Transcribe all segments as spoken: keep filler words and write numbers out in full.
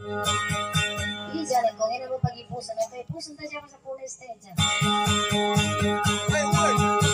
Iya, le conviene mo pag-ipusan na ito. Ipusan tayo siya sa pulis tayo dyan. Ay, uy!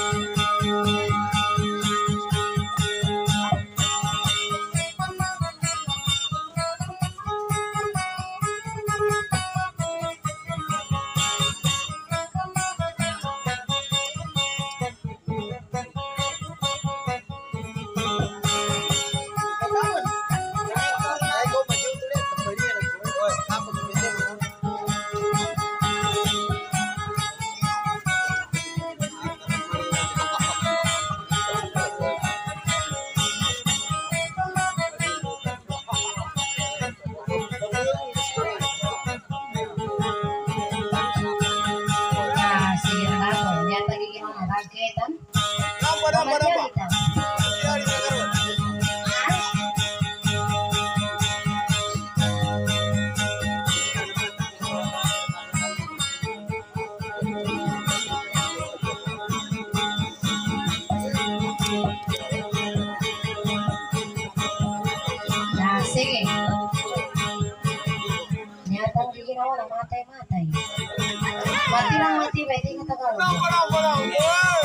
Mati lang mati, pwede nga Tagalog. Walang, walang, walang, wow!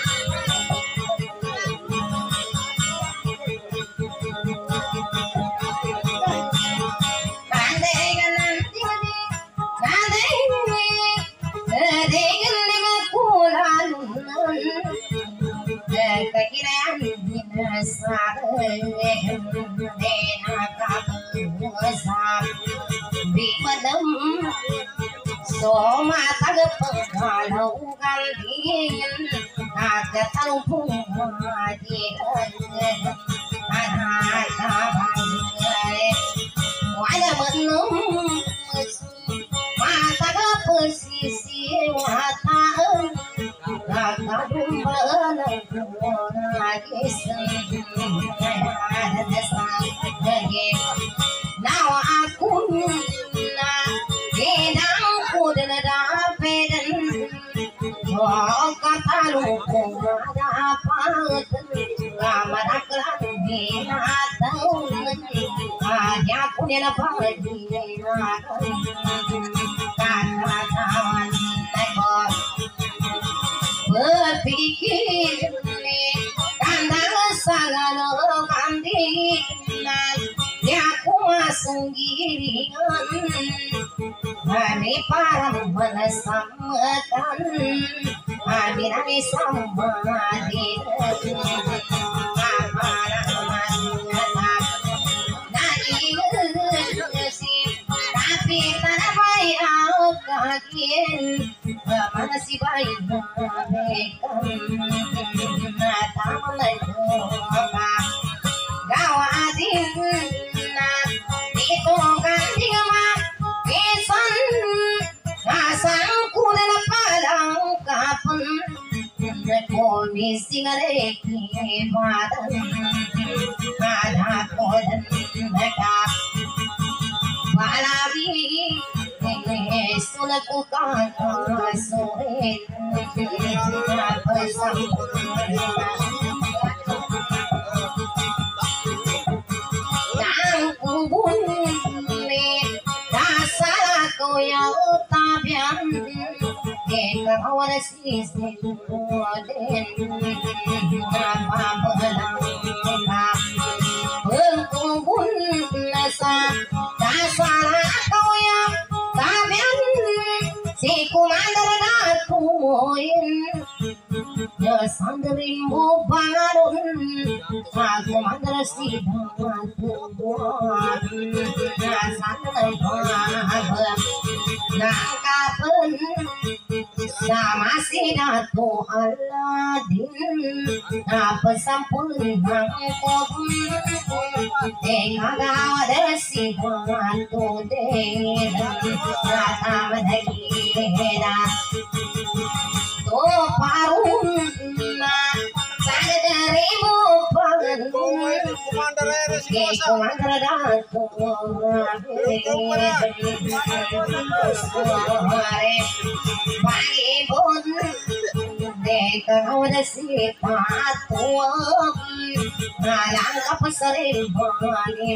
So matag pagkalaw kaldiyan nagkatang pumadiyan anhatabangay wala manum matag posisi wataan nagkadumbalan nagising now aku na gedang udah dapetan oh kata lu ada apa lama naklan binatang aja aku dia apa dia kata kawan nekor berpikir kandang sagala kandilan ya aku sendirian kami para menasamakan kami nami sama diri para menasamakan dari nasi tapi tanah baik kakin mana si baik mereka taman itu apa gawadin itu kan dia Kesan rasangku dalam padang kapan kondisi ngereki badan ada kodan mereka balabi sulaku kata sulit yang kubun kau yang tabian kawan sisi den apa belang berkumpul nasa dasar kau yang tabian si kumandar datuin ya sandrimbo bangun aku mandar si buat ya sandrimbo nangkapan sama si datu Aladin apa sempurna kau tengah gawat si datu deh rata medhira to parun sana darimu pangan ke komandar datu pagi pun de kau dah sifat tuam Alang kapasari bani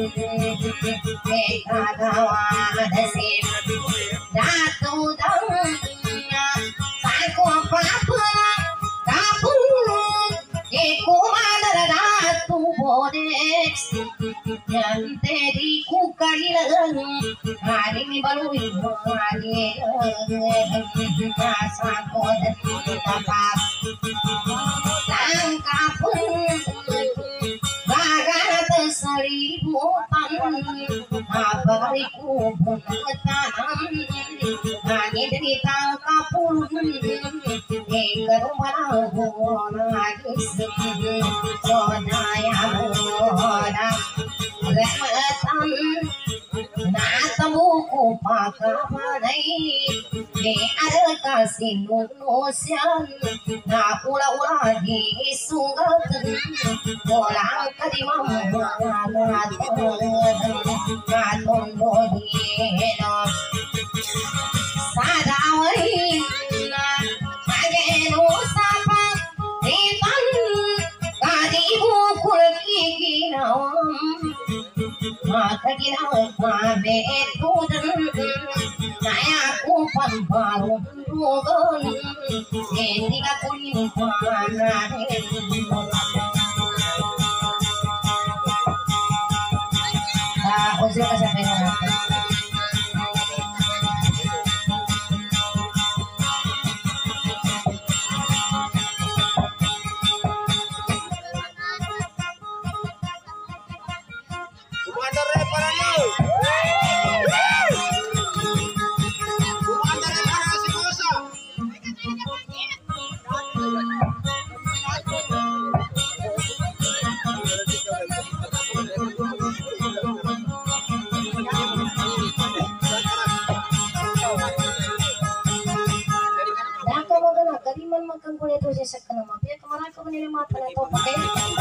Meka kau ada sifat Datu dang Sako papa Kapun Eko madara datu bodex Yang teri kukailan Hari ni baru ibu hari Sako dan papa Langkah pun Bagana terselimutan Abariku pun tanam Hanya derita kapun Eka rumah lagi Sodaya muda Rematan Natamuku pakamanay Di ada kasih nunusian Na pula-ula di sungatan Walang kadimang mangatatan Katondo hinom Sadawin Kageno sapang Ritan Kadibu kulkikinawang Makaginaw mabetudan Kaya ko pambarong lugan Hindi ka kulimpanan Ako siya kasabi na natin makan kulit itu saya sekarang mah ya kemarin aku menilai mata itu pakai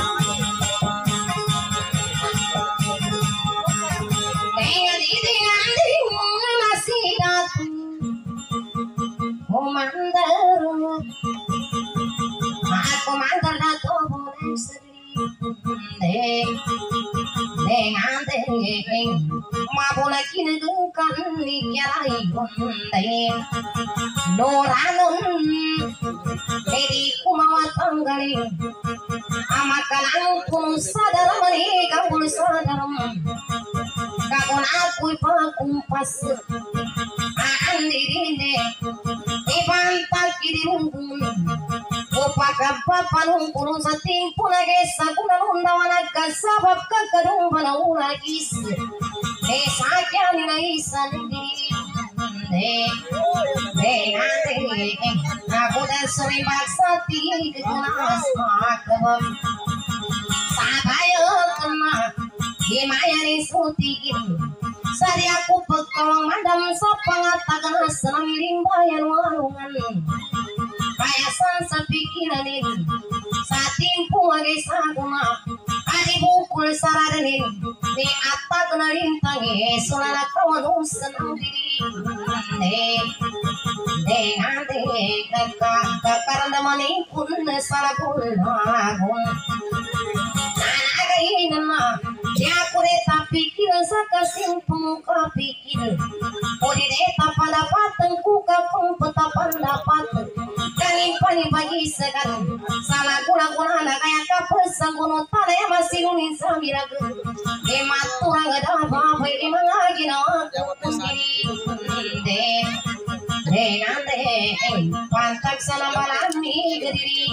dengan ini nanti masih datang komandar aku mantar datang boleh sendiri dengan dengan mabula kini dengkan nikirai bondai Noranun Jadi kumawa tanggali Amakalang pun sadar mani Kapun sadar Kapun aku pakumpas Aan dirinde Ipantal kidirungkun Upakapapalung kulung sa timpo na gesa Kunalung dawanak kasabab kakadung panau lagis Desakyan na isan diri Aku dan sering paksa tinggi kelas makam Sabayo kena Dimayani sutikin Sari aku pekolong madam Sapangatakan senang limbayan warungan Kayasan sapikiranin Satimpu agi saguna Adi bukul saradanin Di atak na rintangi Sulana kawan senang diri Dengan kakak Karena manipun salah kulagun Nanaga inama Dia kureta pikir Sakasin pemuka pikir Odi deta pada pateng Kuka kumpeta pendapat Kangin pani bagi segan Salah gula-gula anak Kaya kapesang kuno Tana yang masih nunin samiraga Emat turang ada apa Ini mengagina Aku sendiri Dengan deh Pantak sana balami Gediri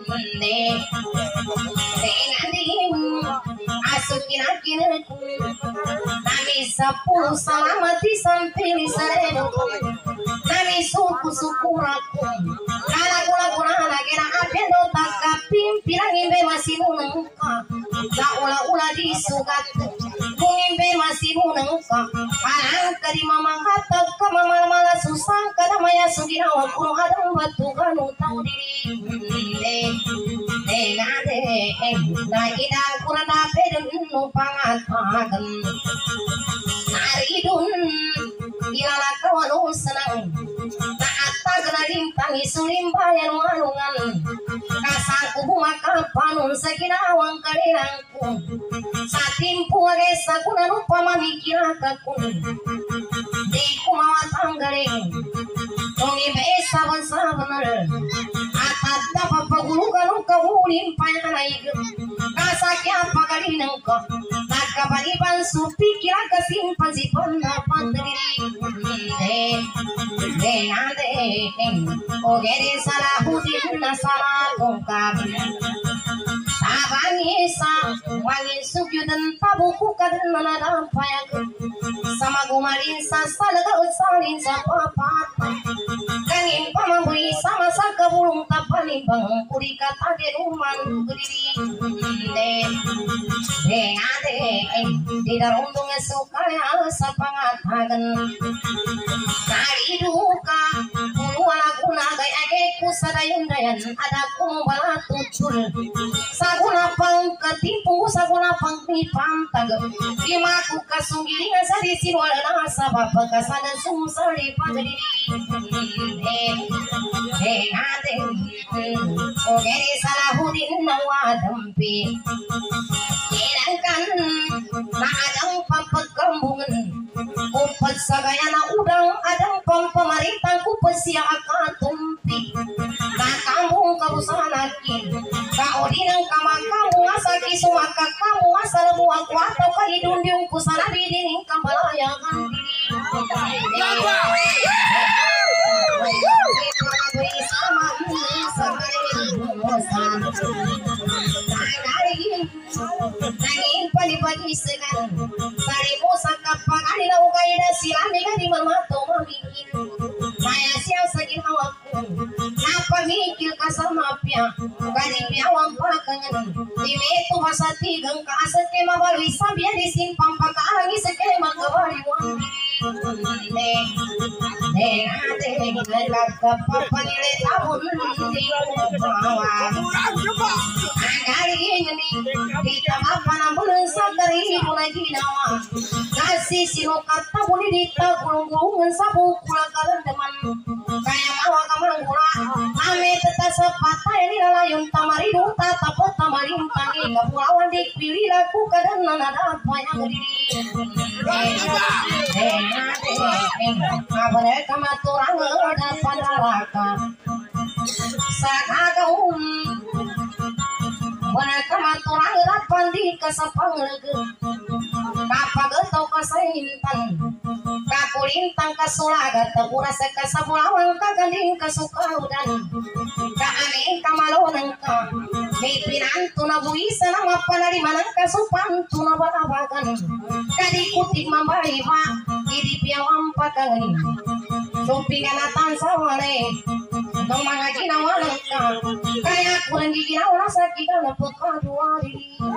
Dengan ding Asukin akin Nami sepuluh salamati Sampai sereno Nami suku-suku raku Kala gula-gula lagi na apendo Takapim pirangin masih nunengka La ula-ula disugat Mungimbe masih nunengka Parang karima mangkata Kamamala susang Kadamaya suginawa Kuno adang batu Ganu tau diri Dengan deh Na idang kurana Pedun nupangat pagan Naridun Ilala kawan senang Taat tagana rintangi Sulimbayan walungan panun saginawang kalinangkung sa timpo age sa kunan upamani kinakakun di kumawatanggaling kung ibe-saban sa bener at at napapagulugan ng kaunin panay kasakya pagalinang ko nagkapalipan supi kira kasimpan si pandapan diri de ande o geri salahuddin na salah kungkap Tabangisa wangin sugyudan tabuku kadan nanadampayag sama gumarin sa salaga usalin sa papat kanin pamamboy sama sa kabulong tapanin bang kuri katagin uman guriri de de ade di darundong sukaya sa pangatagan kariduka wala kuna gay agay kusadayon dayan ada kong balatutul saguna pang katipu saguna pang pipantag lima ku kasunggiling sa disin wala na sa papagkasana sumusari pagdiri eh eh ate o geri salahuddin nawadampi ilangkan na adang pampagkambungan upad sa gaya na udang adang pampamaritang kupad siya akatumpi nakambong kabusanakin kaodin ang kamakamu asa kisumaka kamu asa labuang kwataw kalidundyong kusana bidining kambalayangan nangin palipag-isagan sari mo sa kapag na ukay na sila may gani mamato mamikin maya siya sa ginawa ko napamikil ka sa mapya gani piyawang pakangan di meto masatigang kaasat kay mabaloy sabiya di simpang pagkaangi sa kay magkabaliwang eh eh ate nagkapapanilit abon di kumawag agaling ni kita mapanambulun sa karili mo na ginawa kasi sinukat na muli dito gulong-gulungan sa bukulang kalandaman kaya mawa ka manggula nami tata sa patay nilalayon tamarido tatapot tamarin tangi kapulawan di pilila ku kadan na nadapay ang diri eh ate eh kabalay ka maturang ada pandaraka sa kagaun wala ka maturang rapan di ka sa panglaga kapag ito ka sa hintan kakulintang kasulagat tapura sa kasabulawang kagaling kasukaudan kaaning kamalunang ka may pinanto na buwisa na mapanaliman ang kasupanto na balabagan kadikutik mambaliba hindi piyawang pagkagaling supinganatan sa walay ng mga ginawa ng ka kaya kung hindi ginawa sa kika na pagkaduwari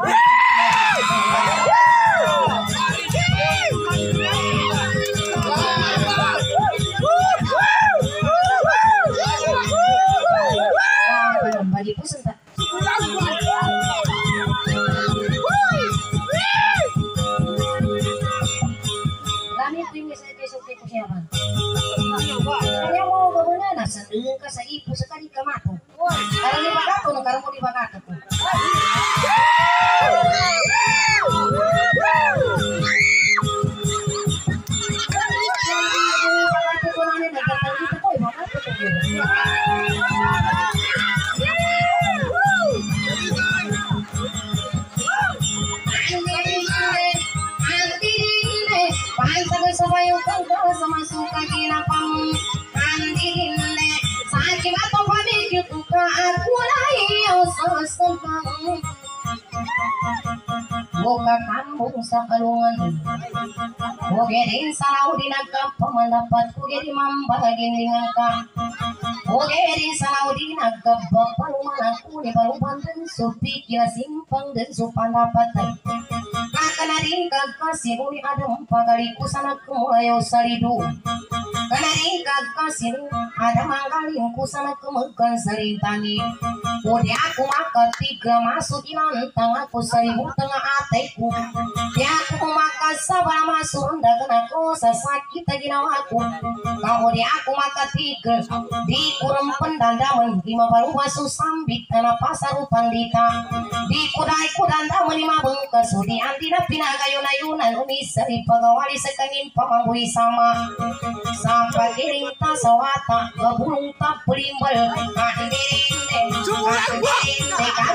bagi po sa gamit din sa kesok ko siya ba kaya mo gawin na sa tingin ka sa ipo sa kani kamato karang di bagato no karang mo di bagato ko Buka kambung sa kalungan Huwag din sa laudi nagkapamalapat Huwag din mambagin lingan ka Huwag din sa laudi nagkapapaluman Ako ni baruban din supi kila simpang din supandapat Kakana din kagkasiru ni Adam Pagalikusan nagkumulayo sa lido Kana din kagkasiru Adam ang galing kusan nagkumagkan sa lintani Udah aku maka tiga masuk ilan tengahku seribu tengah ateku. Ya aku maka sabar masuk dengan aku sesakit ginawaku. Kau udah aku maka tiga di kurem pendandaman lima baru masuk sambit tanah pasar pandita. Di kudai kudanda lima bengkas di antina pinagayun-ayunan umi seri pagawali sekangin pamangui sama. Sampai kiring ta sawata ngebulung ta pelimbal. Andirinde andirinde